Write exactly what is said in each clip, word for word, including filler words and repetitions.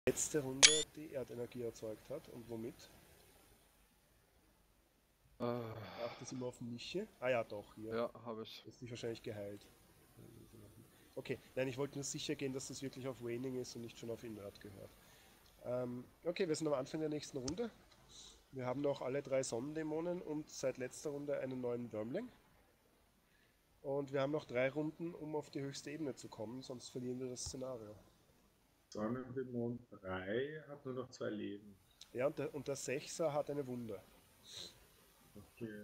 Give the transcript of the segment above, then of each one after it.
letzte Runde die Erdenergie erzeugt hat und womit? Äh, Ach, das immer auf Miche? Ah ja, doch, hier. ja, habe ich. Ist dich wahrscheinlich geheilt. Okay, nein, ich wollte nur sicher gehen, dass das wirklich auf Waning ist und nicht schon auf Inert gehört. Ähm, okay, wir sind am Anfang der nächsten Runde. Wir haben noch alle drei Sonnendämonen und seit letzter Runde einen neuen Wyrmling. Und wir haben noch drei Runden, um auf die höchste Ebene zu kommen, sonst verlieren wir das Szenario. Sonnendämon drei hat nur noch zwei Leben. Ja, und der, und der Sechser hat eine Wunde. Okay.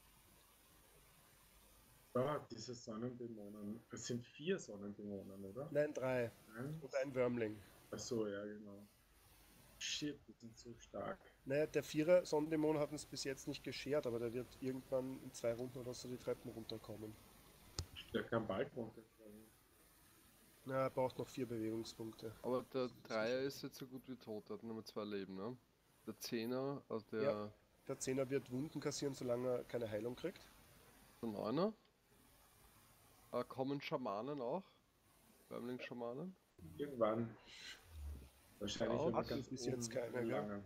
Ah, diese Sonnendämonen. Es sind vier Sonnendämonen, oder? Nein, drei. Eins. Und ein Wyrmling. Achso, ja, genau. Shit, die sind so stark. Naja, der Vierer Sonnendämon hat uns bis jetzt nicht geschert, aber der wird irgendwann in zwei Runden oder so die Treppen runterkommen. Der kann bald runterkommen. Na, er braucht noch vier Bewegungspunkte. Aber der Dreier ist jetzt so gut wie tot, der hat nur mehr zwei Leben, ne? Der Zehner, also der, Ja, der Zehner wird Wunden kassieren, solange er keine Heilung kriegt. der Neuner. Äh, kommen Schamanen auch? Wärmling-Schamanen? Irgendwann. Wahrscheinlich, Ja, wenn wir Ach, ganz bis oben jetzt keine, gell? lange.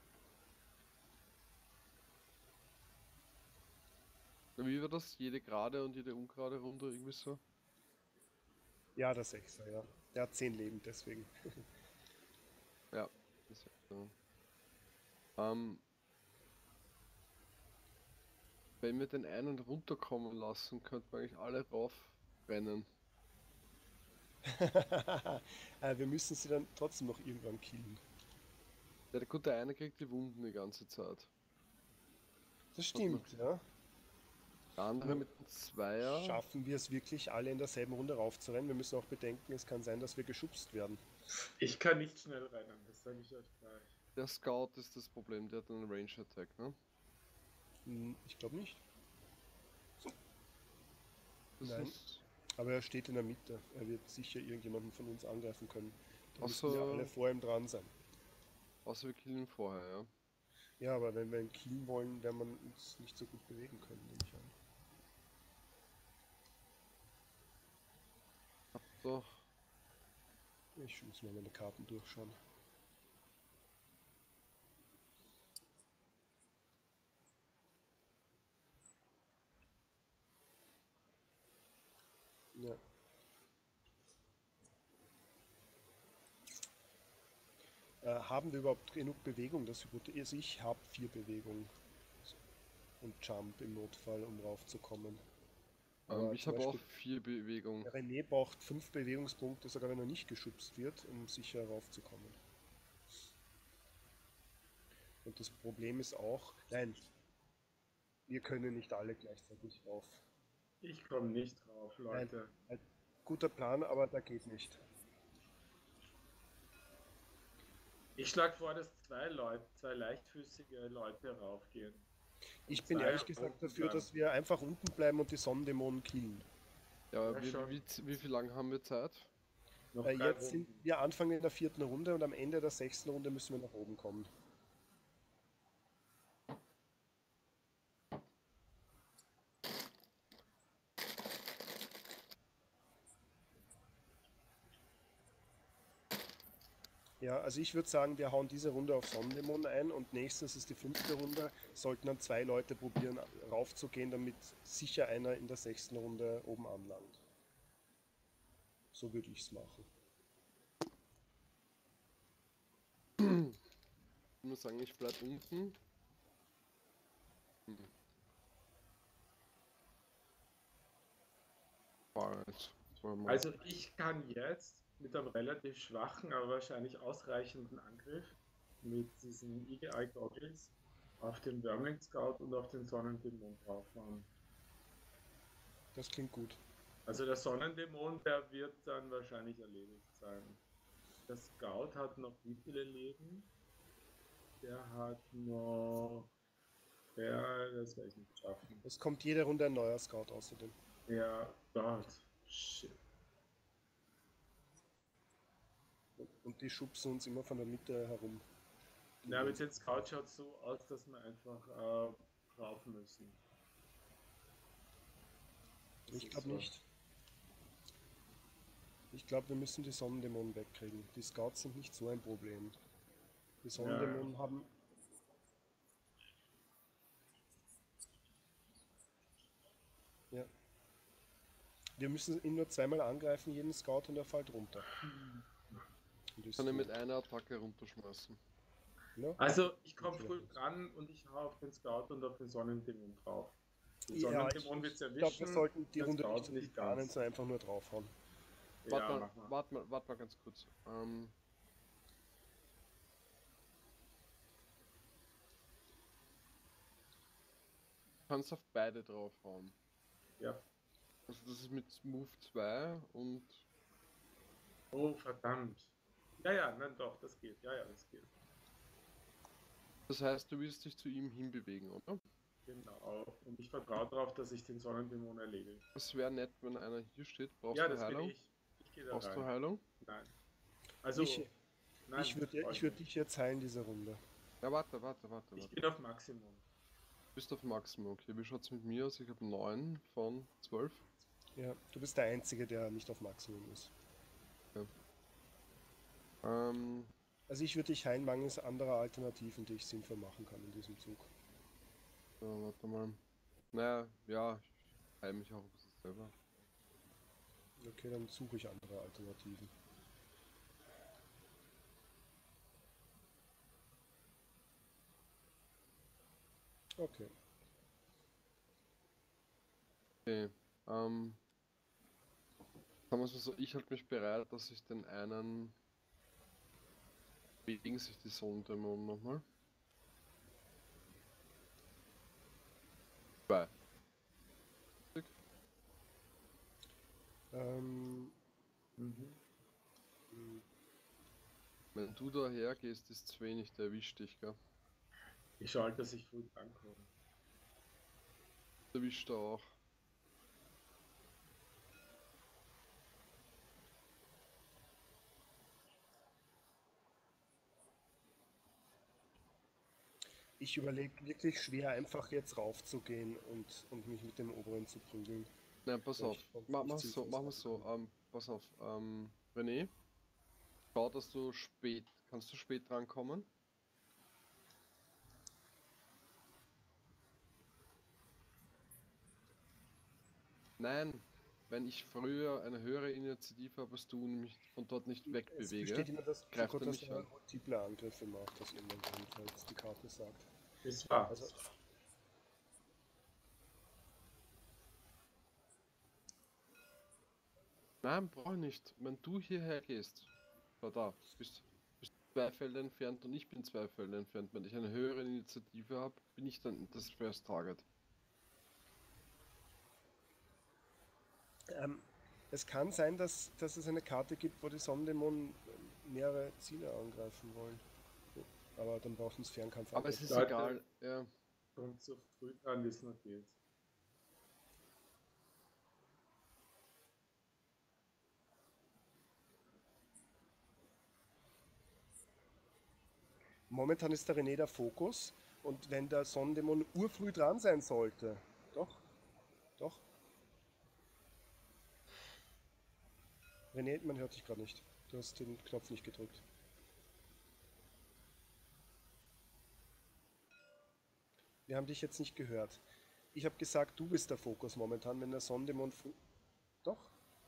Wie war das? Jede gerade und jede ungerade Runde irgendwie so? Ja, der Sechser, ja. Der hat zehn Leben, deswegen. Ja, das ist so. Ähm, wenn wir den einen runterkommen lassen, könnten wir eigentlich alle raufrennen. äh, wir müssen sie dann trotzdem noch irgendwann killen. Ja, der gute eine kriegt die Wunden die ganze Zeit. Das stimmt, ja. Der andere mit dem Zweier. Schaffen wir es wirklich, alle in derselben Runde raufzurennen? Wir müssen auch bedenken, es kann sein, dass wir geschubst werden. Ich kann nicht schnell rennen, das sage ich euch gleich. Der Scout ist das Problem, der hat einen Range Attack, ne? Hm, ich glaube nicht. Das Nein. ist. Aber er steht in der Mitte. Er wird sicher irgendjemanden von uns angreifen können. Da müssen Außer, wir alle vor ihm dran sein. außer wir killen ihn vorher, ja. Ja, aber wenn wir ihn killen wollen, werden wir uns nicht so gut bewegen können, nehme ich an. Hab doch. Ich muss mal meine Karten durchschauen. Ja. Äh, haben wir überhaupt genug Bewegung? Das Hypothese. Also ich habe vier Bewegungen und Jump im Notfall, um raufzukommen. Ähm, Aber ich zum habe auch Beispiel vier Bewegung. der René braucht fünf Bewegungspunkte, sogar wenn er nicht geschubst wird, um sicher raufzukommen. Und das Problem ist auch, nein, wir können nicht alle gleichzeitig rauf. Ich komme nicht drauf, Nein, Leute. ein guter Plan, aber da geht nicht. Ich schlage vor, dass zwei Leute, zwei leichtfüßige Leute raufgehen. Ich Und bin zwei ehrlich gesagt unten dafür, bleiben. dass wir einfach unten bleiben und die Sonnendämonen killen. Ja, Ja, wie, schon. wie, wie viel lang haben wir Zeit? Noch Äh, drei jetzt sind Runden. wir Anfang in der vierten Runde und am Ende der sechsten Runde müssen wir nach oben kommen. Ja, also ich würde sagen, wir hauen diese Runde auf Sonnendämonen ein und nächstes ist die fünfte Runde. Sollten dann zwei Leute probieren raufzugehen, damit sicher einer in der sechsten Runde oben anlangt. So würde ich es machen. Ich muss sagen, ich bleib unten. Hm. Boah, jetzt wollen wir mal. Also ich kann jetzt mit einem relativ schwachen, aber wahrscheinlich ausreichenden Angriff mit diesen Eagle-Eye Goggles auf den Wyrmling Scout und auf den Sonnendämon draufhauen. Das klingt gut. Also der Sonnendämon, der wird dann wahrscheinlich erledigt sein. Der Scout hat noch wie viele Leben? Der hat noch... Ja, das werde ich nicht schaffen. Es kommt jede Runde ein neuer Scout außerdem. Ja, Gott. Shit. Und die schubsen uns immer von der Mitte herum. Na, aber jetzt den Scout schaut so aus, dass wir einfach äh, rauf müssen. Das Ich ist glaube so. nicht. Ich glaube, wir müssen die Sonnendämonen wegkriegen. Die Scouts sind nicht so ein Problem. Die Sonnendämonen haben... Ja. Wir müssen ihn nur zweimal angreifen, jeden Scout, und er fällt runter. Und ist Kann ich mit tot. einer Attacke runterschmeißen. Ja? Also ich komme Okay. früh dran und ich hau auf den Scout und auf den Sonnendämon drauf. Den Ja, ich, Sonnendämon wird ich glaube, erwischen. wir sollten die der Runde Scout nicht so viel nicht planen, ganz. sondern einfach nur draufhauen. Warte Ja, mal, mach mal. warte mal, warte mal ganz kurz. Ähm, du kannst auf beide draufhauen. Ja. Also das ist mit Move zwei und Oh, verdammt. Ja, ja, nein, doch, das geht. Ja, ja, das geht. das heißt, du willst dich zu ihm hinbewegen, oder? Genau. Und ich vertraue darauf, dass ich den Sonnendämon erledige. Das wäre nett, wenn einer hier steht. Brauchst Ja, du das bin Heilung? ich. Ich gehe da Brauchst du rein. Heilung? Nein. Also, Ich, nein. ich würde brauch ich würd nicht. dich jetzt heilen, diese Runde. Ja, warte, warte, warte, Ich warte. bin auf Maximum. Du bist auf Maximum, okay. Wie schaut's mit mir aus? Ich habe neun von zwölf. Ja, du bist der Einzige, der nicht auf Maximum ist. Ähm, Also ich würde dich heilen, mangels anderer Alternativen, die ich sinnvoll machen kann in diesem Zug. so, warte mal. Naja, ja, ich heile mich auch ein bisschen selber. Okay, dann suche ich andere Alternativen. Okay. Okay, ähm, sagen wir es mal so, ich halte mich bereit, dass ich den einen bewegen sich die Sonnendämonen nochmal. Zwei. Ähm, Mhm. Wenn du da hergehst, ist zu wenig, der erwischt dich, gell? Ich schaue halt, dass ich früh drankomme. Der erwischt er auch. ich überlege wirklich schwer, einfach jetzt raufzugehen und, und mich mit dem Oberen zu prügeln. Nein, pass Weil auf. ich vom Mach, mach fünfzehn so, Fuß mach mal so. rankomme. Ähm, pass auf. Ähm, René, schau, dass du spät. Kannst du spät drankommen? Nein, wenn ich früher eine höhere Initiative habe als du und mich von dort nicht Es wegbewege, besteht immer das greift Risiko, er dass mich er an. multiple Angriffe macht, aus irgendeinem Grund, weil es die Karte sagt. Ist wahr. Also, Nein, brauch ich nicht. Wenn du hierher gehst, schau da, bist, bist zwei Felder entfernt und ich bin zwei Felder entfernt. Wenn ich eine höhere Initiative habe, bin ich dann das First Target. ähm, es kann sein, dass, dass es eine Karte gibt, wo die Sonnendämonen mehrere Ziele angreifen wollen. Aber dann braucht uns Fernkampf Aber es ist Leute- egal. Ja. Kommt so früh dran, wie es noch geht. Momentan ist der René der Fokus, und wenn der Sonnendämon urfrüh dran sein sollte, doch, doch. René, man hört dich gerade nicht. Du hast den Knopf nicht gedrückt. Wir haben dich jetzt nicht gehört. Ich habe gesagt, du bist der Fokus momentan, wenn der Sonnendämon früh... Doch.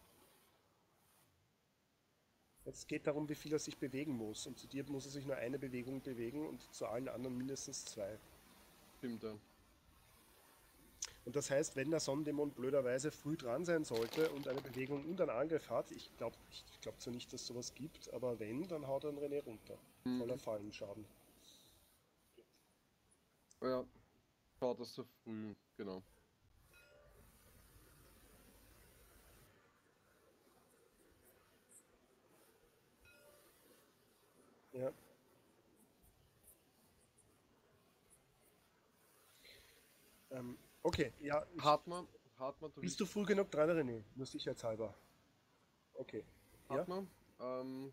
Es geht darum, wie viel er sich bewegen muss. Und zu dir muss er sich nur eine Bewegung bewegen und zu allen anderen mindestens zwei. Stimmt dann. Und das heißt, wenn der Sonnendämon blöderweise früh dran sein sollte und eine Bewegung und einen Angriff hat, ich glaube ich glaub zwar nicht, dass es sowas gibt, aber wenn, dann haut er den René runter. Mhm. Voller Fallenschaden. Ja, schau, dass du früh, genau. Ja. Ähm, okay, ja. Ich, Hartmann, Hartmann, du bist bist, du früh genug dran, René? Nur sicherheitshalber. Okay. Ja? Hartmann, ähm,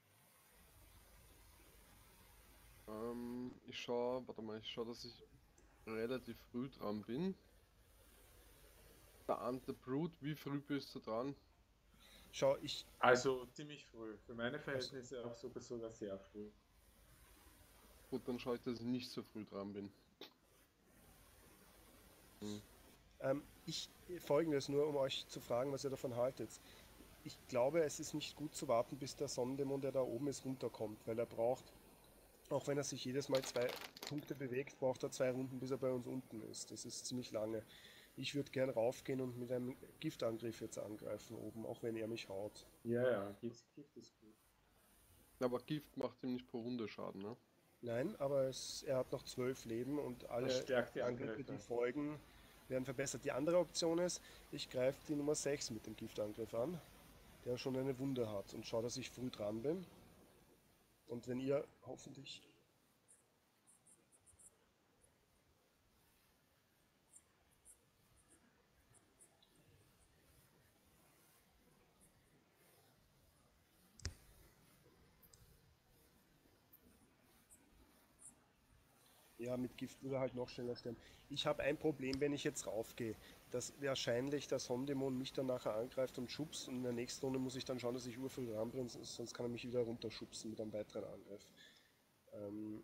ähm, ich schau, warte mal, ich schau, dass ich relativ früh dran bin. Der Ante Brute, wie früh bist du dran? Schau, ich, Also ziemlich früh. Für meine Verhältnisse auch sogar sogar sehr früh. Gut, dann schaue ich, dass ich nicht so früh dran bin. Hm. ähm, ich folgendes nur, um euch zu fragen, was ihr davon haltet. Ich glaube, es ist nicht gut zu warten, bis der Sonnendämon, der da oben ist, runterkommt, weil er braucht, auch wenn er sich jedes Mal zwei Punkte bewegt, braucht er zwei Runden, bis er bei uns unten ist. Das ist ziemlich lange. Ich würde gern raufgehen und mit einem Giftangriff jetzt angreifen oben, auch wenn er mich haut. Ja, ja, Gift, Gift ist gut. Aber Gift macht ihm nicht pro Runde Schaden, ne? Nein, aber es, er hat noch zwölf Leben und Das alle stärkt die Angriffe, die Angriffe. folgen, werden verbessert. Die andere Option ist, ich greife die Nummer sechs mit dem Giftangriff an, der schon eine Wunde hat und schaue, dass ich früh dran bin. Und wenn ihr hoffentlich... Ja, mit Gift würde er halt noch schneller sterben. Ich habe ein Problem, wenn ich jetzt raufgehe, dass wahrscheinlich der Sonnendämon mich dann nachher angreift und schubst und in der nächsten Runde muss ich dann schauen, dass ich urvoll dran bin, sonst kann er mich wieder runterschubsen mit einem weiteren Angriff. Ähm,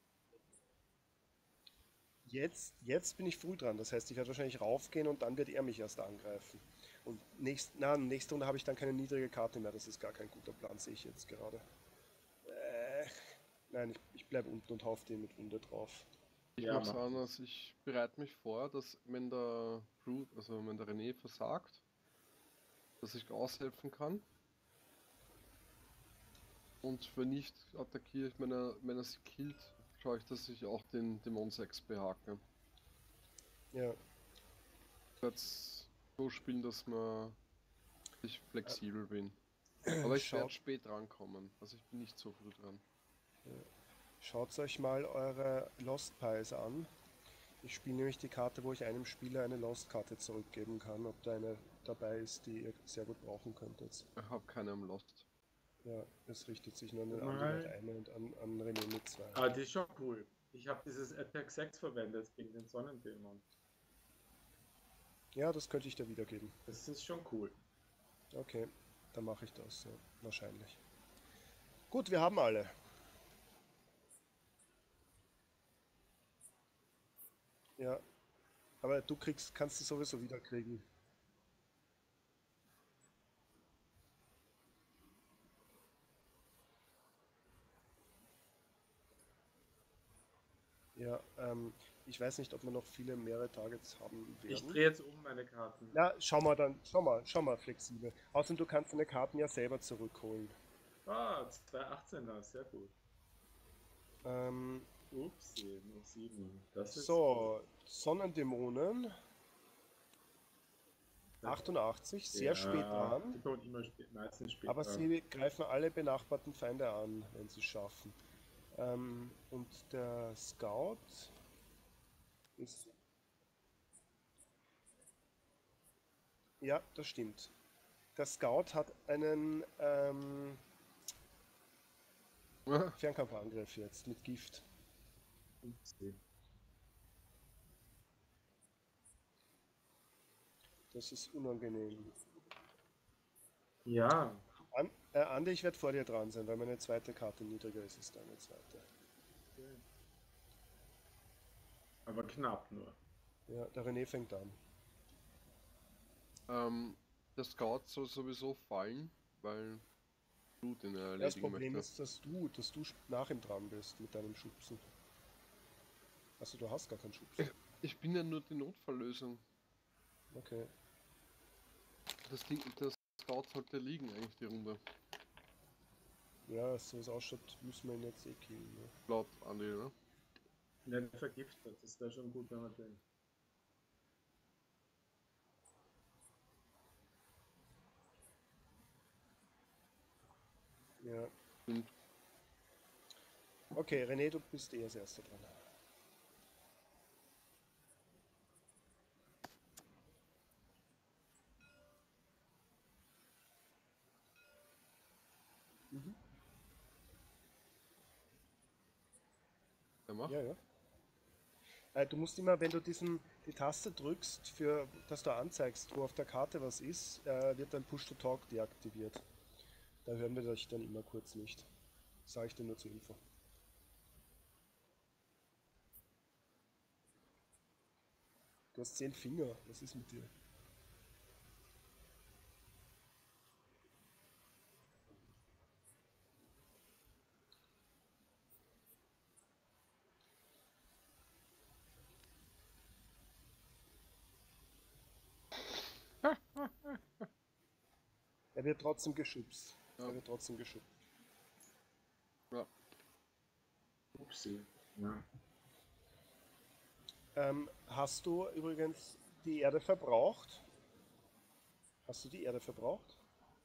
jetzt, jetzt bin ich früh dran, das heißt, ich werde wahrscheinlich raufgehen und dann wird er mich erst angreifen. Und nächst, na, nächste Runde habe ich dann keine niedrige Karte mehr, das ist gar kein guter Plan, sehe ich jetzt gerade. Äh, nein, ich, ich bleibe unten und haufe den mit Wunde drauf. Ich Ja, mache es macht anders. Ich bereite mich vor, dass wenn der Brute, also wenn der René versagt, dass ich aushelfen kann. Und wenn nicht, attackiere ich, wenn er, wenn er sie killt, schaue ich, dass ich auch den Dämon sechs behake. Ja, Ich werde es so spielen, dass man ich flexibel bin. Aber ich werde schaut, spät rankommen. Also ich bin nicht so früh dran. schaut euch mal eure Lost Piles an. Ich spiele nämlich die Karte, wo ich einem Spieler eine Lost-Karte zurückgeben kann, ob da eine dabei ist, die ihr sehr gut brauchen könntet. Ich habe keine am Lost. Ja, es richtet sich nur an den Andi mit Mal. einer und an, an René mit zwei. Ah, die ist schon cool. Ich habe dieses Attack sechs verwendet gegen den Sonnendämon. Ja, das könnte ich dir wiedergeben. Das ist schon cool. Okay, dann mache ich das, ja, wahrscheinlich. Gut, wir haben alle. Ja, aber du kriegst, kannst du sowieso wieder kriegen. Ja, ähm, ich weiß nicht, ob wir noch viele mehrere Targets haben Ich werden. drehe jetzt um meine Karten. Na, schau mal dann, schau mal, schau mal flexibel. Außerdem du kannst deine Karten ja selber zurückholen. Ah, zwei achtzehner, sehr gut. Ähm, Upsi, nur sieben. Das ist so, Sonnendämonen, gut. achtundachtzig, sehr Ja, spät dran. die kommen immer spät, meistens spät Aber dran. sie greifen alle benachbarten Feinde an, wenn sie es schaffen. Ähm, und der Scout ist... Ja, das stimmt. Der Scout hat einen ähm, Fernkampfangriff jetzt mit Gift. Upsi. Das ist unangenehm. Ja, An, äh, Andi, ich werde vor dir dran sein, weil meine zweite Karte niedriger ist als deine zweite. okay. Aber knapp nur. Ja, der René fängt an. Ähm, der Scout soll sowieso fallen, weil du den Das erledigen Problem möchte. ist, dass du, dass du nach ihm dran bist mit deinem Schubsen. Also du hast gar keinen Schubsen. Ich bin ja nur die Notfalllösung. Okay. Das Ding, der Scout sollte liegen eigentlich die Runde. Ja, so wie es ausschaut, müssen wir ihn jetzt eh killen. Ne? Laut Andi, ne? Nicht vergiftet, das wäre schon gut, wenn man den. Ja. Und Okay, René, du bist eh als erster dran. Mhm. der macht. Ja, ja. Äh, du musst immer, wenn du diesen, die Taste drückst, für, dass du anzeigst, wo auf der Karte was ist, äh, wird dann Push-to-Talk deaktiviert. Da hören wir dich dann immer kurz nicht. Sage ich dir nur zur Info. Du hast zehn Finger. Was ist mit dir? Er wird trotzdem geschubst. Ja. Er wird trotzdem geschubst. Ja. Upsi. Ja. Ähm, hast du übrigens die Erde verbraucht? Hast du die Erde verbraucht?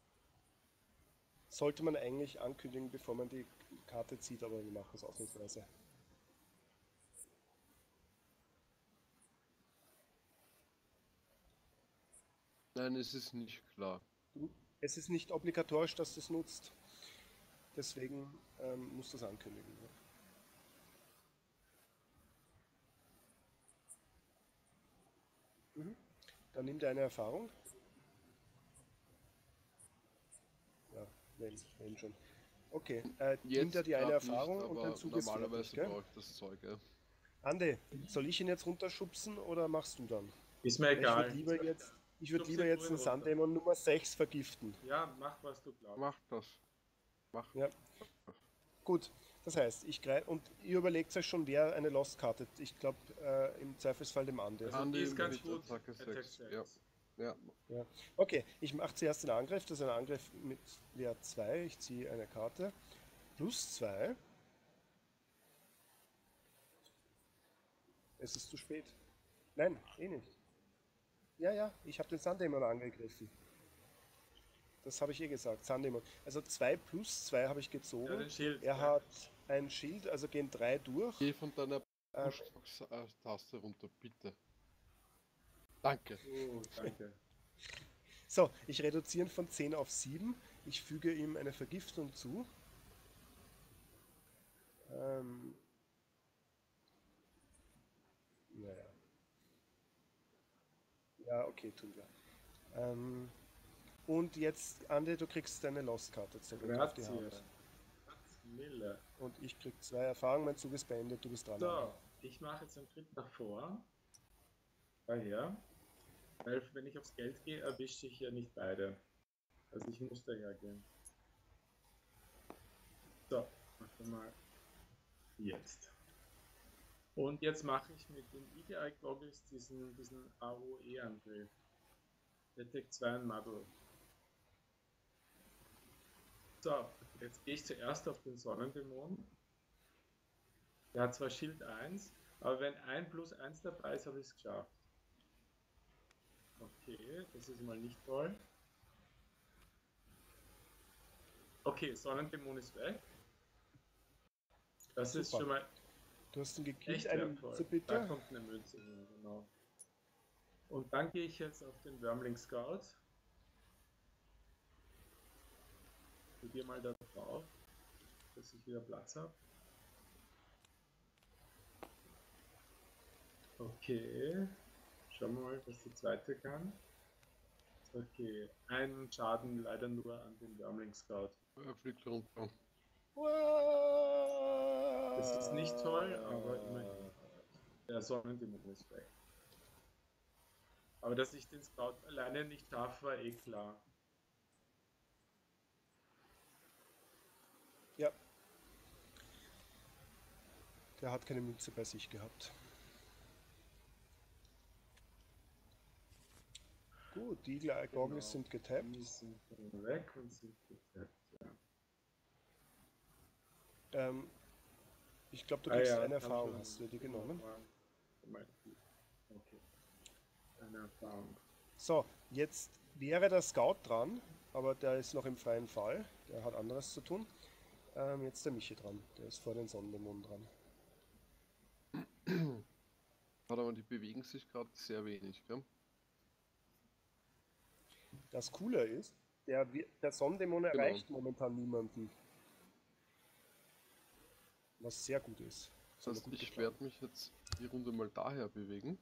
Sollte man eigentlich ankündigen, bevor man die Karte zieht, aber wir machen es ausnahmsweise. Nein, es ist nicht klar. Es ist nicht obligatorisch, dass du es nutzt. Deswegen ähm, musst du es ankündigen. Ja. Mhm. Dann nimm dir eine Erfahrung. Ja, wenn, wenn schon. Okay, äh, nimm dir Jetzt die eine grad nicht, Erfahrung und dein aber Zug ist fertig, normalerweise gell? brauche ich das Zeug, ja. Ande, soll ich ihn jetzt runterschubsen oder machst du dann? Ist mir Ich würde egal. lieber jetzt, ich würde Schubst lieber ihn jetzt vorhin einen runter. Sundemon Nummer sechs vergiften. Ja, mach was du glaubst. Mach das. Mach. Ja. Gut, das heißt, ich greife und ihr überlegt euch schon, wer eine Lost-Karte. Ich glaube, äh, im Zweifelsfall dem Ande. Also Andi die ist ganz mit gut. Attacke Attack sechs. sechs. Ja. Ja. Ja. Okay, ich mache zuerst den Angriff. Das ist ein Angriff mit Wert zwei. Ich ziehe eine Karte. Plus zwei. Es ist zu spät. Nein, eh nicht. Ja, ja, ich habe den Sundemon angegriffen. Das habe ich eh gesagt, Sundemon. Also zwei plus zwei habe ich Ja, gezogen. den Schild. Er ja. hat ein Schild, also gehen drei durch. Geh von deiner Ähm, Push-Taste runter, bitte. Danke. Oh, danke. So, ich reduziere ihn von zehn auf sieben. Ich füge ihm eine Vergiftung zu. Ähm, naja. Ja, okay, tun wir. Ähm, und jetzt, Ande, du kriegst deine Lost-Karte zurück auf die Grazie. Hand. Mille. Und ich krieg zwei Erfahrungen, mein Zug ist beendet, du bist dran. So, ich mache jetzt einen Schritt nach vor. Daher. Weil wenn ich aufs Geld gehe, erwische ich ja nicht beide. Also ich muss daher gehen. So, warte mal. Jetzt. Und jetzt mache ich mit den E D I Goggles diesen, diesen A O E-Angriff. Attack zwei ein Muddle. So, jetzt gehe ich zuerst auf den Sonnendämon. Der hat zwar Schild eins, aber wenn ein plus eins dabei ist, habe ich es geschafft. Okay, das ist mal nicht toll. Okay, Sonnendämon ist weg. Das ist Super. schon mal Du hast ihn gekillt, echt eine wertvoll. Münze Da bitte. kommt eine Münze hin, genau. Und dann gehe ich jetzt auf den Wyrmling Scout. Probier mal da drauf, dass ich wieder Platz habe. Okay. Schauen wir mal, was der zweite kann. Okay. Einen Schaden leider nur an den Wyrmling Scout. Er fliegt runter. Das ist nicht toll, aber immerhin. Der Sonnendämon ist weg. Aber dass ich den Scout alleine nicht schaffe, war eh klar. Ja. Der hat keine Münze bei sich gehabt. Gut, die Eagle Goggles Genau. sind getappt. Die sind dann weg und sind getappt, ja. Ähm, ich glaube, du Ah kriegst ja, eine hab Erfahrung, schon- hast du die genommen? Okay. Eine Erfahrung. So, jetzt wäre der Scout dran, aber der ist noch im freien Fall. Der hat anderes zu tun. Ähm, jetzt der Michi dran. Der ist vor den Sonnendämonen dran. Warte mal, die bewegen sich gerade sehr wenig, gell? Das Coole ist, der, wi- der Sonnendämon erreicht momentan niemanden. Was sehr gut ist. Das haben wir Das heißt, gut ich geplant. werde mich jetzt die Runde mal daher bewegen.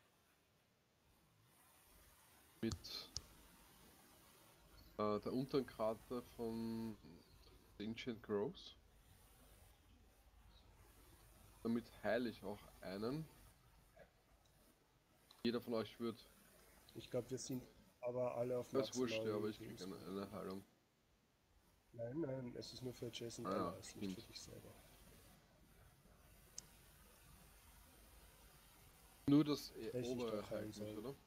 Mit äh, der unteren Karte von Ancient Groves. Damit heile ich auch einen. Jeder von euch wird. Ich glaube, wir sind aber alle auf Das ist wurscht, ja, aber maximalen ich krieg Dings. eine, eine Heilung. Nein, nein, es ist nur für Jason Ah ja, Allies, nicht für stimmt. dich selber. Nur das äh, Hätte ich nicht obere auch heilen heilt mich, sollen. oder?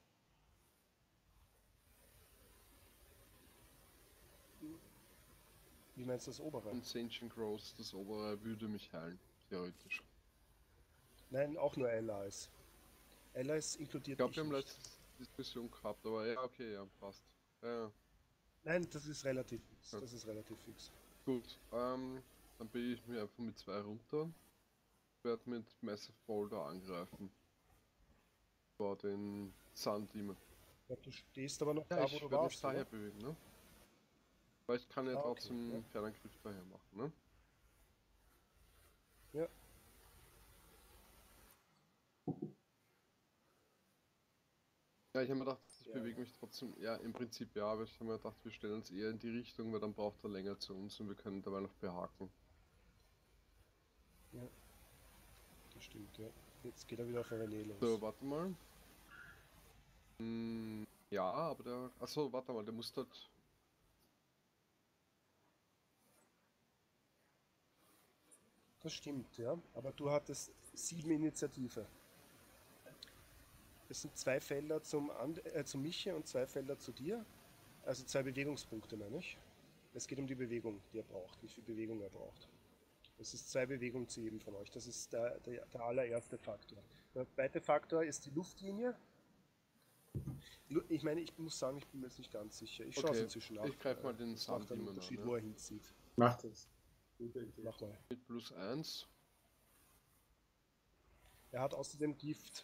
Wie meinst du das obere? Und Ancient Groves, das obere würde mich heilen, theoretisch. Nein, auch nur Allies. Allies Ich inkludiert glaube, dich wir haben nicht. letzte Diskussion gehabt, aber ja, okay, ja, passt. Ja, Nein, das ist relativ fix. ja. Das ist relativ fix. Gut, ähm, dann bin ich mir einfach mit zwei runter. Werde mit Massive Boulder angreifen. Vor den Sun Demon. Ja, du stehst aber noch Ja, da, wo ich du werde mich warst, daher oder? bewegen, ne? Weil ich kann ja Ah, okay. trotzdem Fernangriff daher machen, ne? Ja. Ja. Ja, ich habe mir gedacht, ich Ja. bewege mich trotzdem, ja, im Prinzip ja, aber ich habe mir gedacht, wir stellen uns eher in die Richtung, weil dann braucht er länger zu uns und wir können dabei noch behaken. Ja. Das stimmt, ja. Jetzt geht er wieder auf René los. So, warte mal. Hm, ja, aber der, achso, warte mal, der muss dort, Das stimmt, ja. Aber du hattest sieben Initiative. Es sind zwei Felder zum, And äh, zum Michi und zwei Felder zu dir. Also zwei Bewegungspunkte, meine ich. Es geht um die Bewegung, die er braucht, wie viel Bewegung er braucht. Das ist zwei Bewegungen zu jedem von euch. Das ist der, der, der allererste Faktor. Der zweite Faktor ist die Luftlinie. Lu- Ich meine, ich muss sagen, ich bin mir jetzt nicht ganz sicher. Ich schaue es okay, inzwischen nach. ich greife mal den Das macht einen Sun-Demon an, Unterschied, ne? wo er hinzieht. Macht es. Gute Idee. Mach mal. Mit plus eins. Er hat außerdem Gift.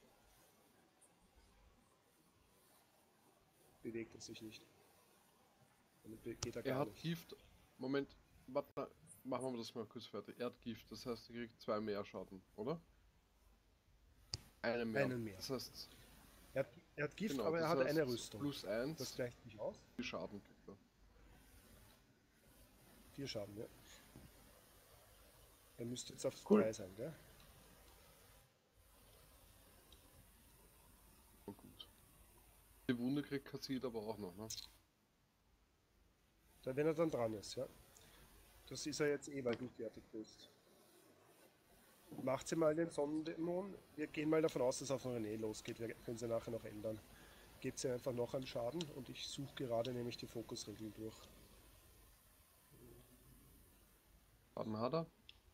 Bewegt er sich nicht. Damit be- geht er Er gar hat nicht. Gift, Moment, warte, machen wir das mal kurz fertig. Er hat Gift, das heißt, er kriegt zwei mehr Schaden, oder? Einen mehr. Einen mehr. Das heißt, Er hat, er hat Gift, genau, aber er das hat heißt, eine Rüstung. plus Das eins, gleicht nicht aus. vier Schaden kriegt er. Vier Schaden, ja. Er müsste jetzt auf Cool. drei sein, gell? Oh, gut. Die Wunde kriegt kassiert aber auch noch, ne? Da, wenn er dann dran ist, ja. Das ist er jetzt eh, weil du fertig bist. Macht sie mal den Sonnendämon. Wir gehen mal davon aus, dass es auf René losgeht. Wir können sie nachher noch ändern. Gebt sie einfach noch einen Schaden und ich suche gerade nämlich die Fokusregeln durch. Schaden hat er.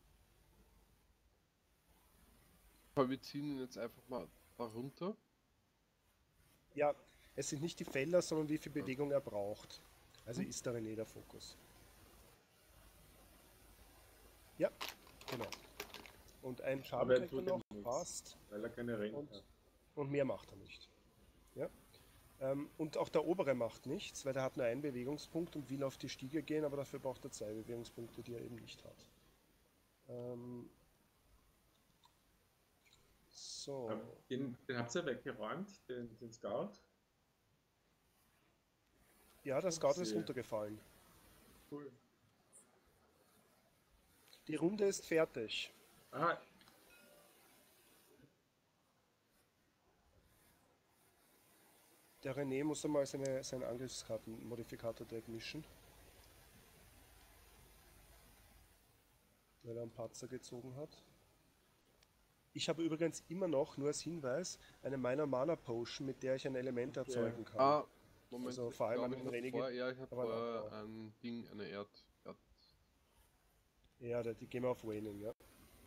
Aber wir ziehen ihn jetzt einfach mal da runter. Ja, es sind nicht die Felder, sondern wie viel Bewegung er braucht. Also ist der René der Fokus. Ja, genau. Und einen Schaden Aber er kriegt er tut noch, ihm nichts, passt. weil er keine Ringe Und, hat. und mehr macht er nicht. Ja. Ähm, und auch der obere macht nichts, weil der hat nur einen Bewegungspunkt und will auf die Stiege gehen, aber dafür braucht er zwei Bewegungspunkte, die er eben nicht hat. Ähm, so. Aber Den, den habt ihr weggeräumt, den, den Scout. Ja, der Scout ist sehe. runtergefallen. Cool. Die Runde ist fertig. Ah, Der René muss einmal seine, seinen Angriffskarten-Modifikator-Deck mischen. Weil er einen Patzer gezogen hat. Ich habe übrigens immer noch, nur als Hinweis, eine meiner Mana Potion, mit der ich ein Element erzeugen kann. Ah, Moment, Also vor allem glaub, an ich den hatte René vorher, ja, ich hatte aber vorher auch. ein Ding, eine Erd, Erd. Ja, die die gehen wir auf Waning, ja.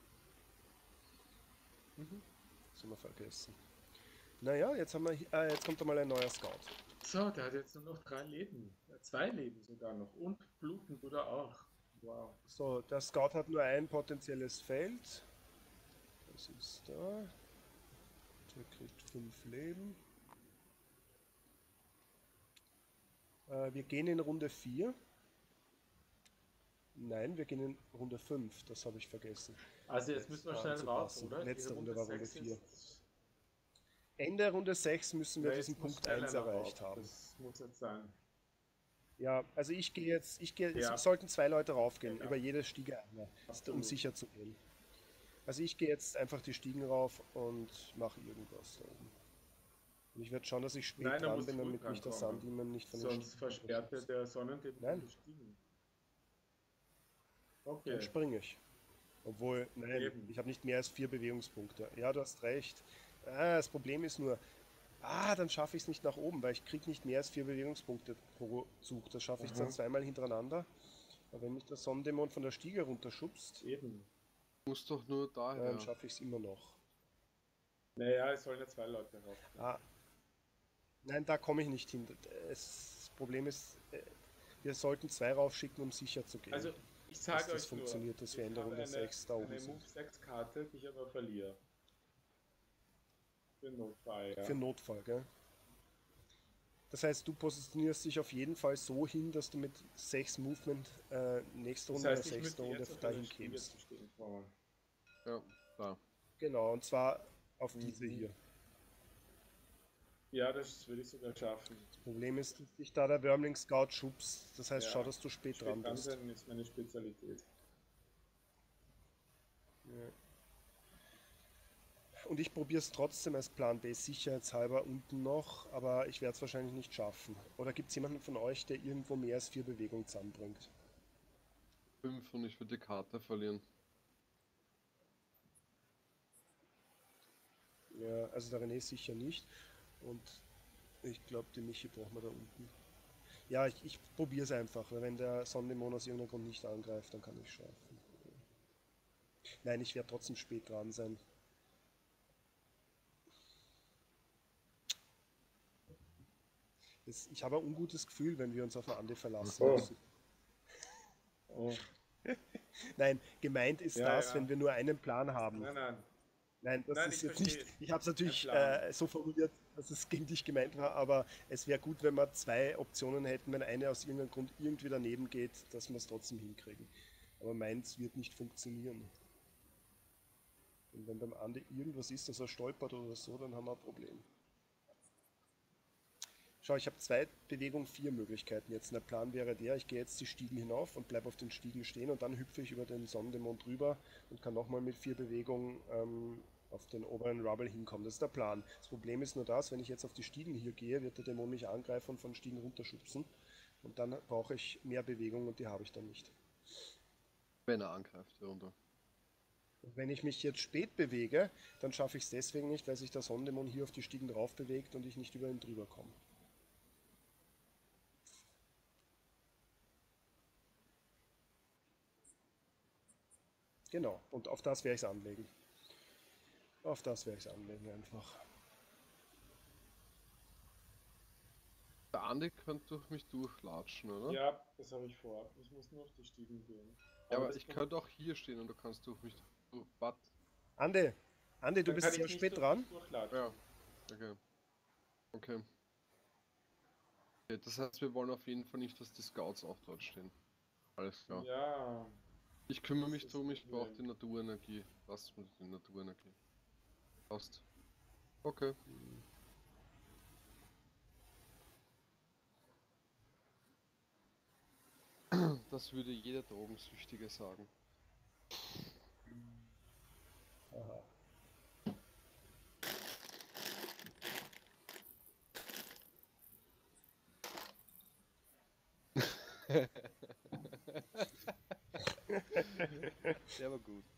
Mhm. Das haben wir vergessen. Naja, jetzt haben wir, hi- äh, jetzt kommt einmal ein neuer Scout. so, der hat jetzt nur noch drei Leben. Äh, Zwei Leben sogar noch. Und bluten tut er auch. Wow. So, der Scout hat nur ein potenzielles Feld. Das ist da. Der kriegt fünf Leben. Äh, wir gehen in Runde vier. Nein, wir gehen in Runde fünf, das habe ich vergessen. Also jetzt müssen wir äh, schnell raus, anzupassen. oder? Letzte Die Runde war Runde sechs vier. ist- Ende Runde sechs müssen wir Ja, diesen jetzt muss Punkt schneller eins noch erreicht rauf. haben. Das muss jetzt sein. Ja, also ich gehe jetzt, ich gehe, Ja. es sollten zwei Leute raufgehen, Genau. über jede Stiege einer, um Absolut. sicher zu gehen. Also ich gehe jetzt einfach die Stiegen rauf und mache irgendwas da oben. Und ich werde schauen, dass ich spät Nein, da dran muss bin, früh damit mich der drankommen. Sanddemon nicht von den Sonst Stiegen versperrt er runterschubst. der Sonnendemon Nein. die Stiegen. Dann Okay. springe ich. Obwohl, nein, Eben. ich habe nicht mehr als vier Bewegungspunkte. Ja, du hast recht. Ah, das Problem ist nur, ah, dann schaffe ich es nicht nach oben, weil ich kriege nicht mehr als vier Bewegungspunkte pro Zug. Das schaffe ich dann Aha. zweimal hintereinander. Aber wenn mich der Sonnendämon von der Stiege runterschubst, Eben. Du musst doch nur daher. dann schaffe ich es immer noch. Naja, es sollen ja zwei Leute rauf. Ah, nein, da komme ich nicht hin. Es, das Problem ist, äh, wir sollten zwei raufschicken, um sicher zu gehen. Also, ich dass sage das euch nur, funktioniert, dass wir in der habe Runde eine, sechs da oben eine sind. Move sechs Karte, die ich aber verliere. Für Notfall, ja. Für Notfall, gell? Das heißt, du positionierst dich auf jeden Fall so hin, dass du mit sechs Movement äh, nächste Das Runde heißt, oder ich sechste müsste Runde jetzt auf dahin einer Stiege kämst. zu stehen kommen. Ja, da. Genau, und zwar auf Mhm. diese hier. Ja, das würde ich sogar schaffen. Das Problem ist, dass dich da der Wormling Scout schubst. Das heißt, Ja. schau, dass du spät, Spät dran dran bist. sein ist meine Spezialität. Ja. Und ich probiere es trotzdem als Plan B sicherheitshalber unten noch, aber ich werde es wahrscheinlich nicht schaffen. Oder gibt es jemanden von euch, der irgendwo mehr als vier Bewegungen zusammenbringt? Fünf und ich würde die Karte verlieren. Ja, also der René sicher nicht. Und ich glaube, den Michi brauchen wir da unten. Ja, ich, ich probiere es einfach, weil wenn der Sonnendämon aus irgendeinem Grund nicht angreift, dann kann ich schaffen. Nein, ich werde trotzdem spät dran sein. Das, ich habe ein ungutes Gefühl, wenn wir uns auf eine Ande verlassen Oh. müssen. Oh. Nein, gemeint ist Ja, das, ja. wenn wir nur einen Plan haben. Nein, nein. Nein, das Nein, ist ich jetzt verstehe nicht. es. Ich habe es natürlich Ein Plan. äh, so formuliert, dass es gegen dich gemeint war, aber es wäre gut, wenn wir zwei Optionen hätten, wenn eine aus irgendeinem Grund irgendwie daneben geht, dass wir es trotzdem hinkriegen. Aber meins wird nicht funktionieren. Und wenn beim Ande irgendwas ist, dass er stolpert oder so, dann haben wir ein Problem. Schau, ich habe zwei Bewegung, vier Möglichkeiten jetzt. Und der Plan wäre der, ich gehe jetzt die Stiegen hinauf und bleibe auf den Stiegen stehen und dann hüpfe ich über den Sonnendämon drüber und kann nochmal mit vier Bewegungen ähm, auf den oberen Rubble hinkommen. Das ist der Plan. Das Problem ist nur das, wenn ich jetzt auf die Stiegen hier gehe, wird der Dämon mich angreifen und von Stiegen runterschubsen. Und dann brauche ich mehr Bewegung und die habe ich dann nicht. Wenn er angreift, hier runter. Und wenn ich mich jetzt spät bewege, dann schaffe ich es deswegen nicht, weil sich der Sonnendämon hier auf die Stiegen drauf bewegt und ich nicht über ihn drüber komme. Genau, und auf das werde ich es anlegen. Auf das werde ich es anlegen einfach. Der Andi könnte durch mich durchlatschen, oder? Ja, das habe ich vor. Ich muss nur auf die Stiegen gehen. Ja, aber das ich kann- könnte auch hier stehen und du kannst durch mich durch. But, Ande, Ande, du dann bist kann ich sehr nicht spät durch dran. dich durchlatschen. ja. Okay. Okay. Okay, das heißt, wir wollen auf jeden Fall nicht, dass die Scouts auch dort stehen. Alles klar. Ja. Ich kümmere das mich ist drum, das ich brauche die Problem. Naturenergie. Lass mir die Naturenergie. Passt. Okay. Das würde jeder Drogensüchtige sagen. Aha. Der war gut.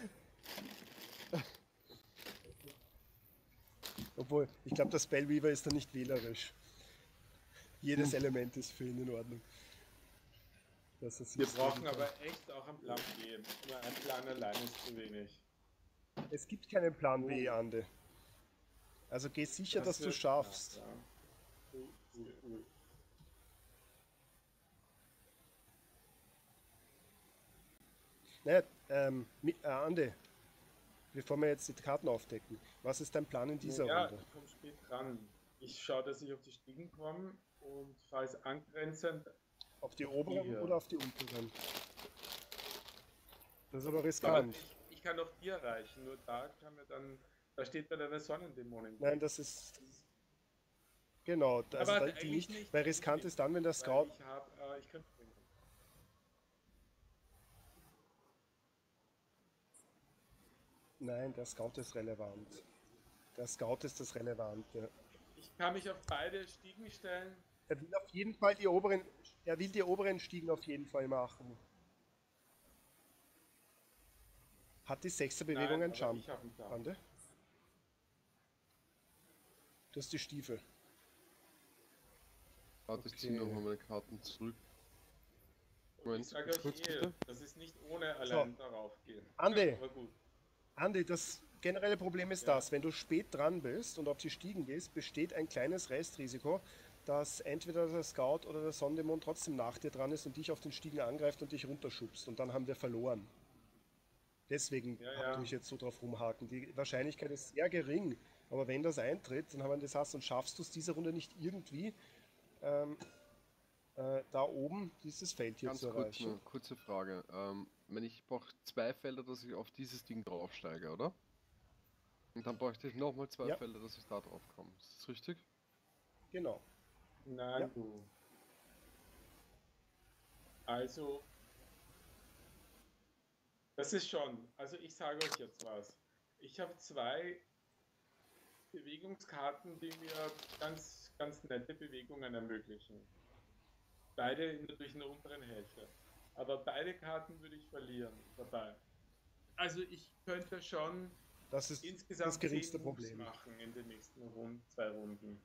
Obwohl, ich glaube, der Spellweaver ist da nicht wählerisch. Jedes Element ist für ihn in Ordnung. Dass er sich Wir so brauchen kann. aber echt auch einen Plan B. Nur ein Plan allein ist zu wenig. Es gibt keinen Plan B, Ande. Also geh sicher, dass du wird schaffst. knapp, ja. Ui, ui, ui. Naja, ähm, Mi- äh, Ande, bevor wir jetzt die Karten aufdecken, was ist dein Plan in dieser ja, Runde? ich komme spät dran. Ich schaue, dass ich auf die Stiegen komme und falls angrenzend Auf die oberen hier. oder auf die unteren? Das ist aber Aber riskant. ich, ich kann doch dir erreichen, nur da kann mir dann, da steht dann eine Sonnendämonin. Nein, das ist. Genau, da- also Aber da, die eigentlich nicht. nicht, Weil eigentlich riskant nicht. ist dann, wenn der Weil Scout. ich habe, äh, ich kann springen. Nein, der Scout ist relevant. Der Scout ist das Relevante. Ich kann mich auf beide Stiegen stellen. Er will auf jeden Fall die oberen. Er will die oberen Stiegen auf jeden Fall machen. Hat die sechster Bewegung Nein, ein aber Jump? ich habe einen Jump. Ande? Du hast die Stiefel. Warte, ich Okay. ziehe nochmal meine Karten zurück. Und ich Moment, sage ganz euch kurz eh, bitte. das ist nicht ohne allein darauf gehen. Ande. Aber gut. Andi, das generelle Problem ist Ja. das, wenn du spät dran bist und auf die Stiegen gehst, besteht ein kleines Restrisiko, dass entweder der Scout oder der Sonnendämon trotzdem nach dir dran ist und dich auf den Stiegen angreift und dich runterschubst und dann haben wir verloren. Deswegen Ja, habe ja. ich jetzt so drauf rumhaken. Die Wahrscheinlichkeit ist sehr gering, aber wenn das eintritt, dann haben wir das Hass und schaffst du es diese Runde nicht irgendwie ähm, äh, da oben dieses Feld hier Ganz zu kurz, erreichen. eine kurze Frage. Ähm, wenn ich brauche zwei Felder, dass ich auf dieses Ding draufsteige, oder? Und dann bräuchte ich nochmal zwei Ja. Felder, dass ich da drauf komme. Ist das richtig? Genau. Nein, Ja. du. Also, das ist schon. Also, ich sage euch jetzt was. Ich habe zwei Bewegungskarten, die mir ganz, ganz nette Bewegungen ermöglichen. Beide natürlich in der unteren Hälfte. Aber beide Karten würde ich verlieren dabei. Also, ich könnte schon Das ist insgesamt das geringste zehn Moves Problem. machen in den nächsten Runden, zwei Runden.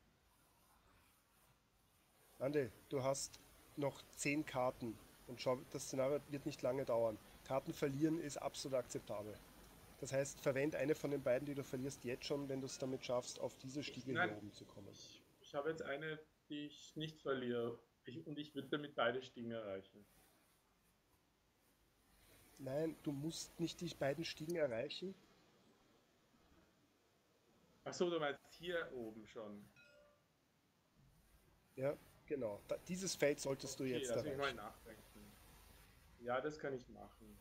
Ande, du hast noch zehn Karten und schau, das Szenario wird nicht lange dauern. Karten verlieren ist absolut akzeptabel. Das heißt, verwende eine von den beiden, die du verlierst, jetzt schon, wenn du es damit schaffst, auf diese Stiege Nein. hier oben zu kommen. Ich, ich habe jetzt eine, die ich nicht verliere. Ich, und ich würde damit beide Stiegen erreichen. Nein, du musst nicht die beiden Stiegen erreichen. Achso, du meinst hier oben schon. Ja, genau. Da, dieses Feld solltest du Okay, jetzt lass mich mal erreichen. nachdenken. Ja, das kann ich machen.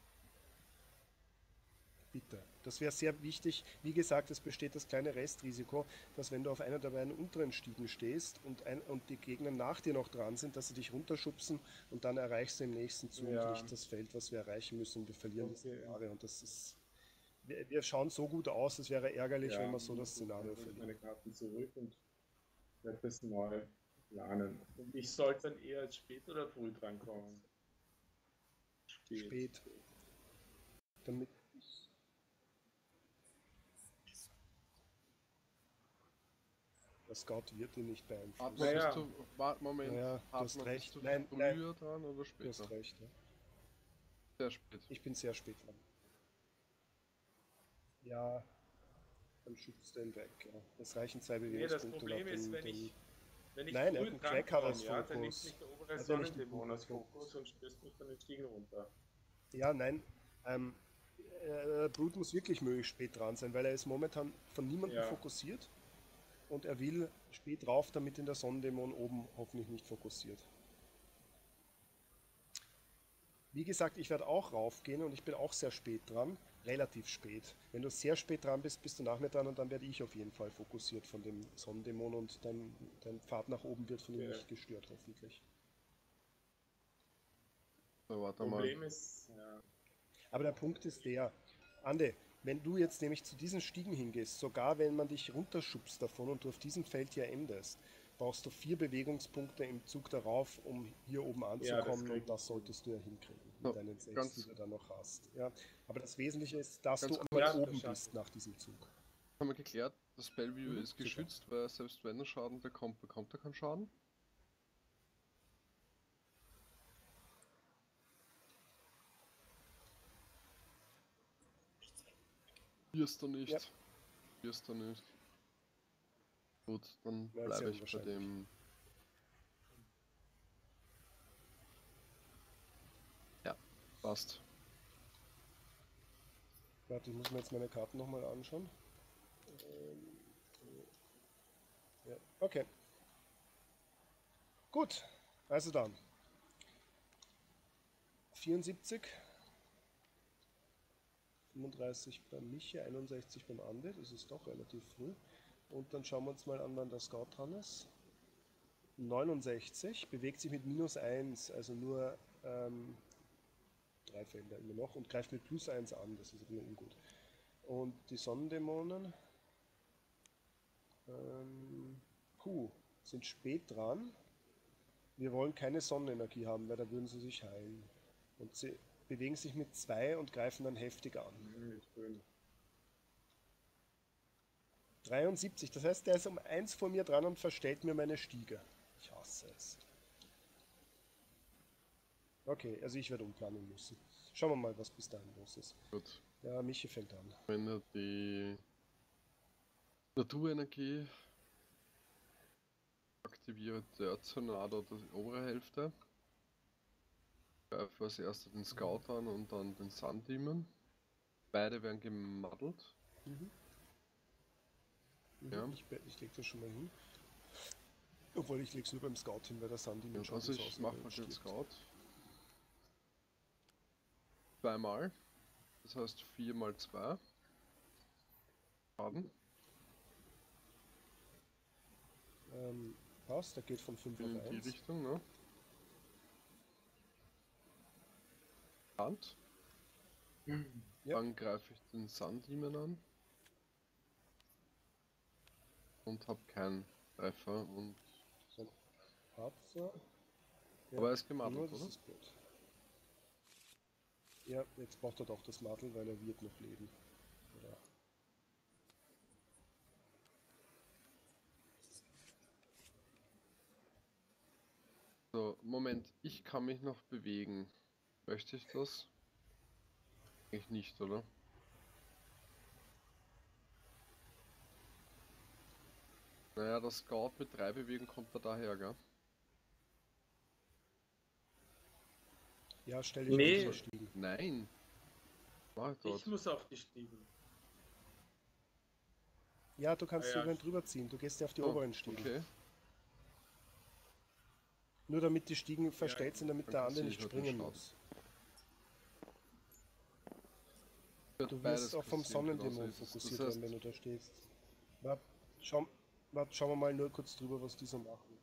Bitte. Das wäre sehr wichtig. Wie gesagt, es besteht das kleine Restrisiko, dass wenn du auf einer der beiden unteren Stiegen stehst und, ein, und die Gegner nach dir noch dran sind, dass sie dich runterschubsen und dann erreichst du im nächsten Zug Ja. nicht das Feld, was wir erreichen müssen und wir verlieren das Okay. Szenario. Und das ist. Wir, wir schauen so gut aus, es wäre ärgerlich, wenn wir so das Szenario Ich meine verlieren. Karten zurück und werde das neu planen. Und ich sollte dann eher spät oder früh drankommen? Spät. Spät. Damit. Der Scout wird ihn nicht beeinflussen. Hartmann, Naja. bist du. Warte, Moment. Naja, du hast Hartmann, recht. bist du Nein, früher nein. dran oder Du später? hast recht. Ja. Sehr spät. Ich bin sehr spät dran. Ja, dann schubst du ihn weg. Ja. Es reichen zwei Nee, das Bewegungspunkte. Problem laut ist, dem- wenn dem- ich, wenn ich Nein, er früh hat einen dran Cracker komme, als ja, dann nimmt Fokus. mich der obere Hat er nicht Sonnendämon als den Fokus und stößt mich von den Stiegen runter. Ja, nein. Ähm, äh, Brut muss wirklich möglichst spät dran sein, weil er ist momentan von niemandem Ja. fokussiert und er will spät drauf, damit ihn der Sonnendämon oben hoffentlich nicht fokussiert. Wie gesagt, ich werde auch raufgehen und ich bin auch sehr spät dran, relativ spät. Wenn du sehr spät dran bist, bist du nach mir dran und dann werde ich auf jeden Fall fokussiert von dem Sonnendämon und dein, dein Pfad nach oben wird von ihm Okay. nicht gestört, hoffentlich. So, warte mal. Problem ist, ja, Aber der Punkt ist der, Ande, wenn du jetzt nämlich zu diesen Stiegen hingehst, sogar wenn man dich runterschubst davon und du auf diesem Feld hier endest, brauchst du vier Bewegungspunkte im Zug darauf, um hier oben anzukommen krieg und das solltest du ja hinkriegen So, mit deinen sechs, ganz- die du dann noch hast. Ja, aber das Wesentliche ist, dass Ganz du kurz- einmal Ja, oben das schaff bist nach diesem Zug. Haben wir geklärt, das Bellevue Mhm, ist super. geschützt, weil selbst wenn er Schaden bekommt, bekommt er keinen Schaden. Wirst du nicht. Ja. Wirst du nicht. Gut, dann Ja, bleibe sehr ich bei unwahrscheinlich. dem. Ja, passt. Warte, ich muss mir jetzt meine Karten nochmal anschauen. Ähm, ja, okay. Gut, also dann. vierundsiebzig, fünfunddreißig beim Michi, einundsechzig beim Andi, das ist doch relativ früh. Und dann schauen wir uns mal an, wann der Scout dran ist. neunundsechzig, bewegt sich mit minus eins, also nur ähm, drei Felder immer noch und greift mit plus eins an, das ist immer ungut. Und die Sonnendämonen ähm, Puh, sind spät dran. Wir wollen keine Sonnenenergie haben, weil da würden sie sich heilen. Und sie bewegen sich mit zwei und greifen dann heftig an. Hm, mit fünf. dreiundsiebzig, das heißt, der ist um eins vor mir dran und verstellt mir meine Stiege. Ich hasse es. Okay, also ich werde umplanen müssen. Schauen wir mal, was bis dahin los ist. Gut. Ja, Michi fängt an. Wenn er die Naturenergie aktiviert, der Tornado die obere Hälfte. Greife als erstes den Scout an und dann den Sun Demon. Beide werden gemaddelt. Mhm. Mhm. Ja. Ich, be- ich lege das schon mal hin. Obwohl ich lege es nur beim Scout hin, weil der Sandy mit Ja, also ich mache mal den Scout. Zweimal. Das heißt vier mal zwei. Schaden. Ähm, passt, der geht von fünf In auf die eins. Richtung, ne? Hand. Ja. Dann greife ich den Sun Demon an. Und habe keinen Treffer und. Patzer. Ja, Aber er ist nur gemaddelt, das oder? ist gut. Ja, jetzt braucht er doch das Madel, weil er wird noch leben. Oder? So, Moment, ich kann mich noch bewegen. Möchte ich das? Eigentlich nicht, oder? Naja, das Scout mit drei bewegen kommt da daher, gell? Ja, stell dich Nee. auf die Stiegen. Nein! Mach ich dort. Ich muss auf die Stiegen. Ja, du kannst Ah, ja. drüber und drüber ziehen. Du gehst ja auf die Oh, oberen Stiegen. okay. Nur damit die Stiegen verstellt sind, damit dann der kann andere sie nicht halt den springen Schaden. muss. Wird Du beides wirst auch vom passieren, genauso Sonnendämon ist es. fokussiert Das heißt, werden, wenn du da stehst. Wart, schau, wart, schauen wir mal nur kurz drüber, was die so machen.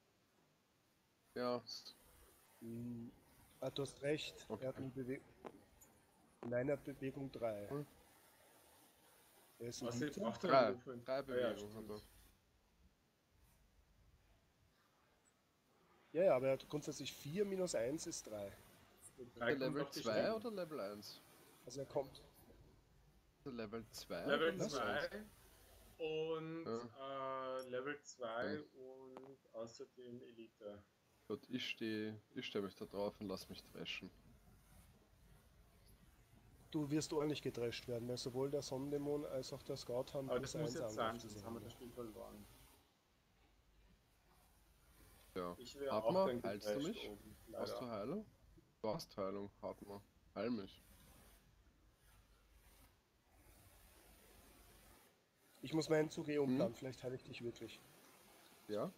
ja, Hm. Ah, du hast recht. Okay. Er hat eine Bewegung. Nein, er hat Bewegung drei. Hm. Er ist in Was Mitte. braucht er drei, denn für ein- drei Ah, ja, Bewegungen hat stimmt. er. Ja, ja, aber er hat grundsätzlich vier minus eins ist drei. Und Der drei kommt Level auf die zwei Stiegen. oder Level eins? Also er kommt. Der Level zwei Level oder Level zwei eins? und Ja. äh, Level zwei Ja. und außerdem Elite. Gut, ich stehe ich steh mich da drauf und lass mich dreschen. Du wirst ordentlich gedrescht werden, weil sowohl der Sonnendämon als auch der Scout haben Aber plus das muss eins jetzt sein, Angriff sonst diese haben wir Runde. das Spiel verloren. Ja. Ich wäre Hat auch man, dann heilst du gedrescht mich? oben, Hast du leider. Heilung? Du hast Heilung, Hartmann. Heil mich. Ich muss meinen Zug eh umplanen, Hm? vielleicht heile ich dich wirklich. Ja?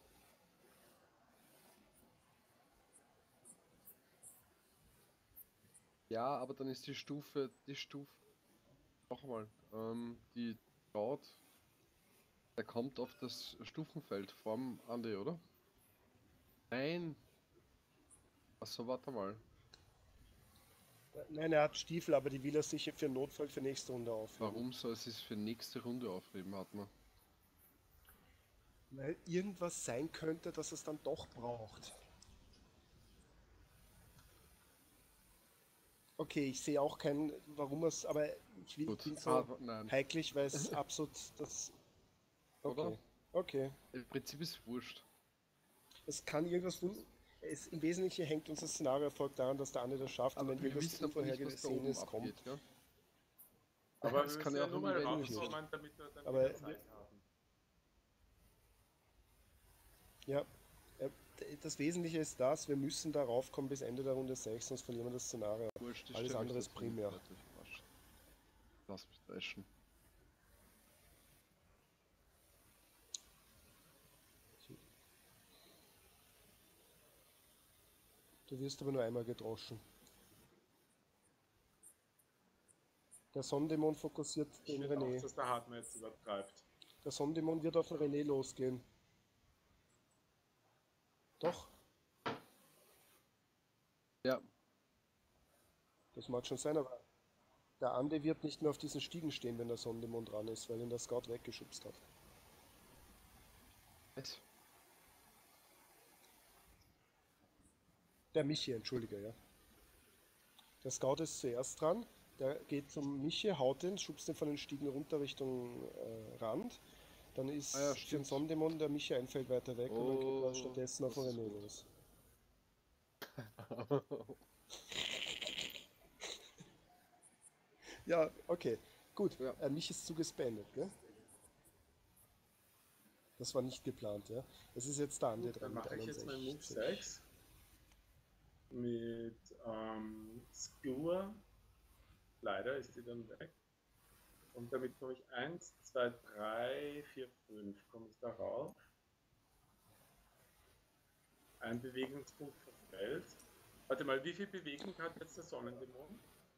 Ja, aber dann ist die Stufe, die Stufe, nochmal, ähm, die Kraut, der kommt auf das Stufenfeld vorm Andi, oder? Nein! Achso, warte mal. Nein, er hat Stiefel, aber die will er sich für Notfall für nächste Runde aufheben. Warum soll es sich für nächste Runde aufheben, Hartmann? Weil irgendwas sein könnte, dass es dann doch braucht. Okay, ich sehe auch keinen, warum es, aber ich, will, ich Gut. bin so Ah, nein. heiklich, weil es absolut das. Okay. Oder? Okay. Im Prinzip ist wurscht. Es kann irgendwas tun. Es, Im Wesentlichen hängt unser Szenario-Erfolg daran, dass der andere das schafft und Aber wenn wir irgendwas wissen aber nicht, was da oben Unvorhergesehenes kommt. abgeht, gell? Aber Es wir kann müssen ja ja auch nur im mal Event nicht. rauskommen, damit wir dann Aber wieder Zeit haben. Ja, äh, d- das Wesentliche ist das, wir müssen darauf kommen bis Ende der Runde sechs, sonst verlieren wir das Szenario. Wurscht, ich Alles stell mich andere ist dazu nicht primär. fertig. Wurscht. Lass mich dreschen. Du wirst aber nur einmal gedroschen. Der Sonnendämon fokussiert Ich den finde auch, René. dass der Hartmann jetzt übertreibt. Der Sonnendämon wird auf den René losgehen. Doch, Ja, das mag schon sein, aber der Ande wird nicht mehr auf diesen Stiegen stehen, wenn der Sonnendämon dran ist, weil ihn der Scout weggeschubst hat. was? Der Michi, entschuldige, ja. Der Scout ist zuerst dran, der geht zum Michi, haut ihn, schubst ihn von den Stiegen runter Richtung äh, Rand. Dann ist Ah ja, für den stimmt. Sonnendämon der Michi ein Feld weiter weg und dann geht er Oh, stattdessen auf den das ist René gut. los. Ja, okay, gut. Ja. Äh, Michis Zug ist beendet, gell? Das war nicht geplant, ja. Es ist jetzt der Ande Gut, dann dran mit mache ich jetzt meinen Move einundsechzig. sechs. Mit ähm, Skewer. Leider ist die dann weg. Und damit komme ich eins, zwei, drei, vier, fünf. Komme ich da rauf. Ein Bewegungspunkt verfällt. Warte mal, wie viel Bewegung hat jetzt der Sonnendämon?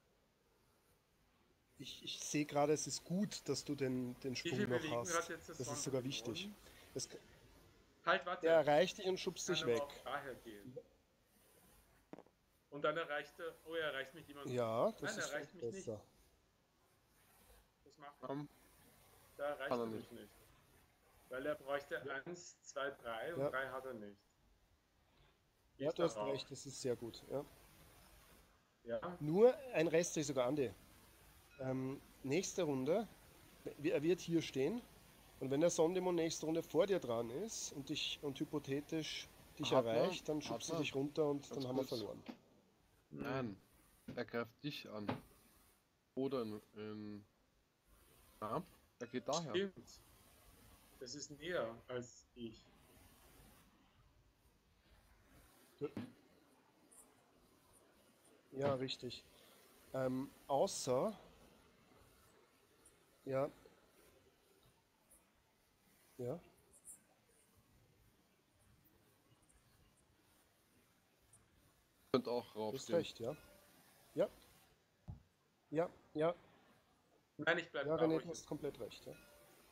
Ich, ich sehe gerade, es ist gut, dass du den, den Wie Sprung viel noch Bewegung hast. hat jetzt der Das ist sogar Sonnendämon? wichtig. Es, Halt, warte. der erreicht dich und schubst Kann dich aber weg. auch daher gehen. Und dann erreicht er. Oh, er erreicht mich jemand. Ja, das Nein, ist er erreicht vielleicht mich nicht. besser. Was macht er? Ähm, Da erreicht Kann er er mich nicht. Weil er bräuchte eins, zwei, drei und Ja. drei hat er nicht. Ja, Ist du hast darauf. recht, das ist sehr gut. Ja. Ja, Nur ein Rest ist sogar Ande. Ähm, nächste Runde, er wird hier stehen und wenn der Sonnendämon nächste Runde vor dir dran ist und dich und hypothetisch dich Hartmann, erreicht, dann schubst du Hartmann, dich runter und ganz dann haben wir kurz. verloren. Nein, er greift dich an. Oder in. in ja, er geht daher. stimmt. Das ist näher als ich. Ja, richtig. Ähm, außer, ja, ja, Könnt auch du hast raufgehen. recht, ja. Ja, ja, ja, Nein, ich bleib ja, da, wo René, ich du hast jetzt. komplett recht, ja.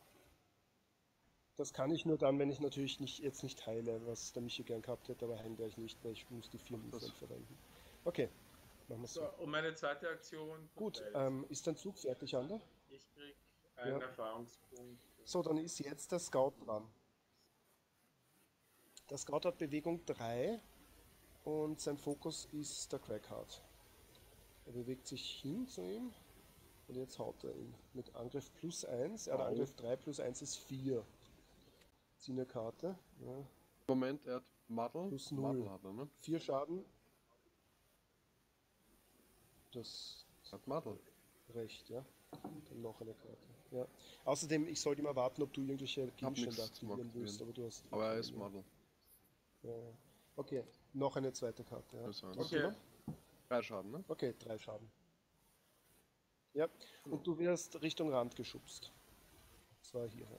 Das kann ich nur dann, wenn ich natürlich nicht, jetzt nicht heile, was der Michi gern gehabt hätte, aber heilen werde ich nicht, weil ich muss die vier Ach, das- Movement verwenden. Okay, machen wir So, so. und meine zweite Aktion. Gut, verfällt. ähm, ist dein Zug fertig, Ander? Ich krieg einen Ja. Erfahrungspunkt. So, dann ist jetzt der Scout dran. Der Scout hat Bewegung drei und sein Fokus ist der Crackheart. Er bewegt sich hin zu ihm und jetzt haut er ihn mit Angriff plus eins. Er hat Au. Angriff drei plus eins ist vier. Zieh eine Karte. Ja. Moment, er hat Muddle. Plus null. Muddle hat er, ne? vier Schaden. Das Er hat Muddle. recht, ja. Dann noch eine Karte. Ja. Außerdem, ich sollte immer warten, ob du irgendwelche Gegenstände nichts zum aktivieren Aktivieren. willst, aber du hast. Aber er ist ja. Muddle. Ja. Okay, noch eine zweite Karte. Ja. Das heißt- Was Okay. immer? Drei Schaden, ne? Okay, drei Schaden. Ja, und du wirst Richtung Rand geschubst. Das war hier.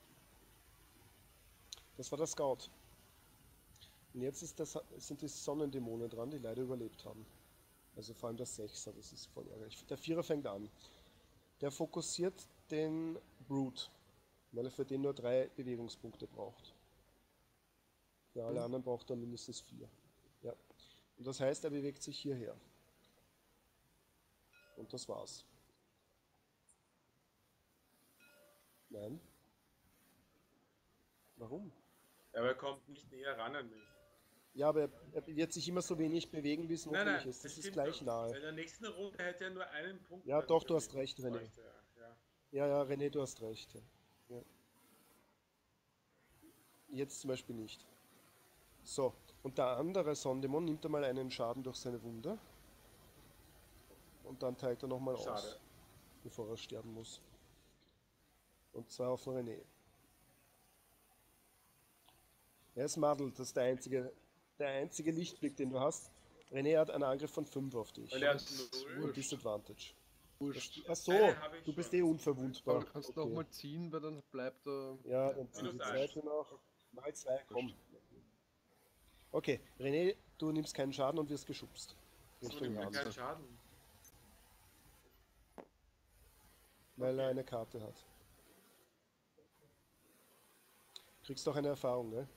Das war der Scout. Und jetzt ist das, sind die Sonnendämonen dran, die leider überlebt haben. Also vor allem der Sechser, das ist voll ärgerlich. Der Vierer fängt an. Der fokussiert den Brute, weil er für den nur drei Bewegungspunkte braucht. Für alle anderen braucht er mindestens vier. Ja. Und das heißt, er bewegt sich hierher. Und das war's. Nein. Warum? Aber er kommt nicht näher ran an mich. Ja, aber er, er wird sich immer so wenig bewegen, wie es Nein, notwendig nein, ist. Das ist stimmt gleich doch. nahe. In der nächsten Runde hätte er nur einen Punkt. Ja, mehr doch, du hast Bewegung recht, René. bräuchte er, Ja. Ja, ja, René, du hast recht. Ja. Ja. Jetzt zum Beispiel nicht. So, und der andere Sonnendämon nimmt einmal einen Schaden durch seine Wunde. Und dann teilt er nochmal aus, Schade. bevor er sterben muss. Und zwar auf den René. Er ist Muddle, das ist der einzige, der einzige Lichtblick, den du hast. René hat einen Angriff von fünf auf dich. Und er hat Das ist null. Und Disadvantage. Wurscht. Ach so, Eine habe ich du bist schon. eh unverwundbar. Aber du kannst Okay. nochmal ziehen, weil dann bleibt er. Ja, dann zieh Minus die eins. zweite noch. Mal zwei, komm. Okay, René, du nimmst keinen Schaden und wirst geschubst. So Richtung nimmt er Rand. keinen Schaden. weil er Okay. eine Karte hat. Kriegst auch eine Erfahrung, ne?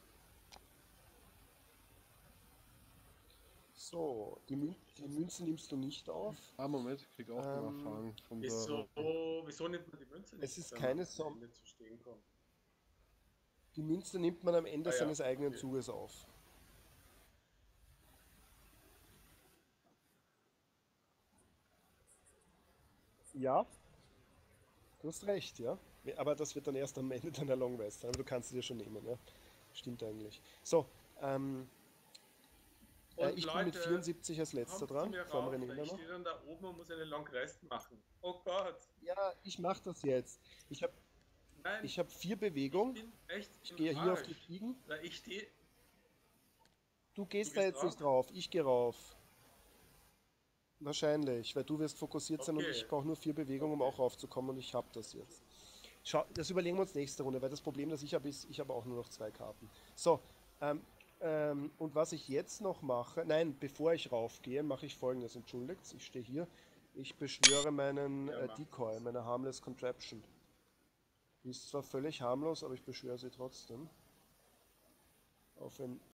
So, die, Mün die Münzen nimmst du nicht auf. Ah, Moment, ich krieg auch noch Ähm, Erfahrung von der. Wieso, wieso nimmt man die Münze Es nicht, ist wenn keine man am Som Ende zu stehen kommt? Die Münze nimmt man am Ende Ah ja, seines eigenen okay. Zuges auf. Ja, du hast recht, ja. Aber das wird dann erst am Ende deiner Long Rest sein. Aber du kannst sie dir schon nehmen, ja. Stimmt eigentlich. So, ähm, äh, Und ich bin mit Leute, vierundsiebzig als letzter kommt zu dran, mir vor dem rauf, René weil immer ich noch. stehe dann da oben und muss eine Long Rest machen. Oh Gott. Ja, ich mach das jetzt. Ich habe Nein, ich hab vier ich Bewegung. bin echt Ich im gehe hier auf die Arsch. Ziegen. Weil ich stehe. Du Du gehst da gehst jetzt drauf? nicht rauf. Ich gehe rauf. Wahrscheinlich, weil du wirst fokussiert sein und Okay, ich brauche nur vier Bewegungen, um okay. auch raufzukommen und ich habe das jetzt. Schau, das überlegen wir uns nächste Runde, weil das Problem, das ich habe, ist, ich habe auch nur noch zwei Karten. So, ähm, ähm, und was ich jetzt noch mache, nein, bevor ich raufgehe, mache ich folgendes, entschuldigt, ich stehe hier, ich beschwöre meinen Ja, äh, macht Decoy, das. meine Harmless Contraption. Die ist zwar völlig harmlos, aber ich beschwöre sie trotzdem auf ein